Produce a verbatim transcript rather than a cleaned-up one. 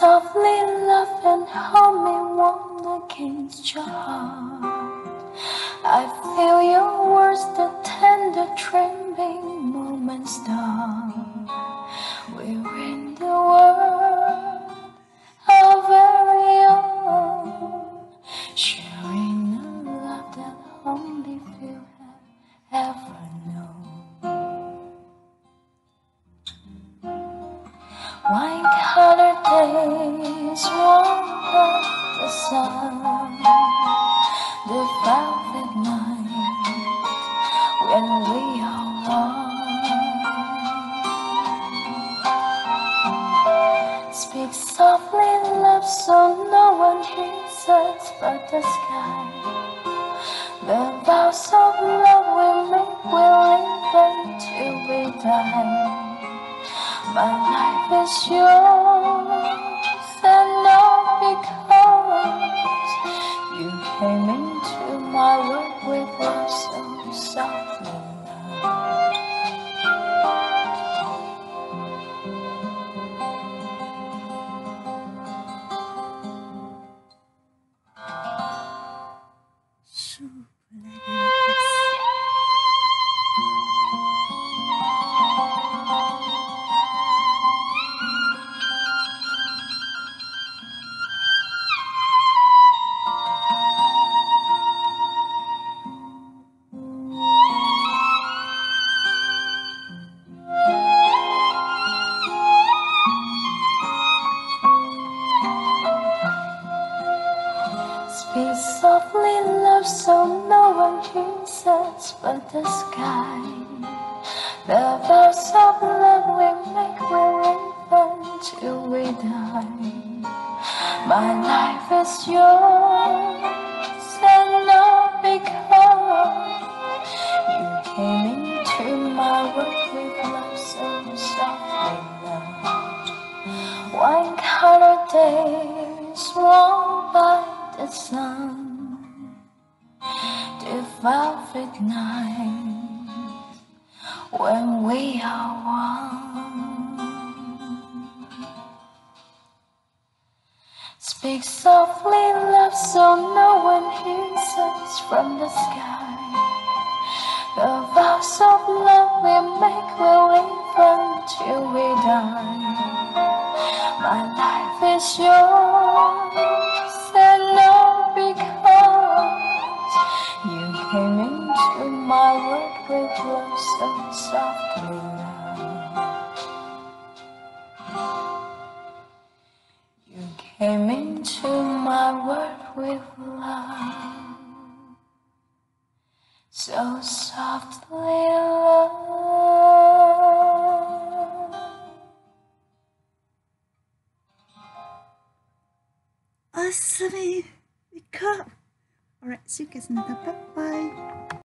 softly, love and hold me warm against your heart. I feel your words, the tender trembling moments start. We're in the world, our very own, sharing a love that only few have ever known. Wine-colored days warmed by the sun, the velvet night when we are one. Speak softly, love, so no one hears us but the sky. The vows of love we make, we live until we die. My life is yours, and all because you came into my world with love so softly. Speak softly, love, so no one hears us but the sky. The vows of love we make, we live until we die. My life is yours, and all because you came into my world with love so softly. Love, wine-colored days warmed by the sun, the velvet night when we are one. Speak softly, love, so no one hears us from the sky. The vows of love we make, we live until we die. My life is yours, and all because you came into my world with love so softly. You came into my world with love so softly, love. Awesome! We got! Alright, see you guys another. Bye bye.